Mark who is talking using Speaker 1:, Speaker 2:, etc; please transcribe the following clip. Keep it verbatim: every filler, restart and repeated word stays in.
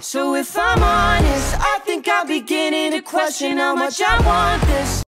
Speaker 1: So if I'm honest, I think I'm beginning to question how much I want this.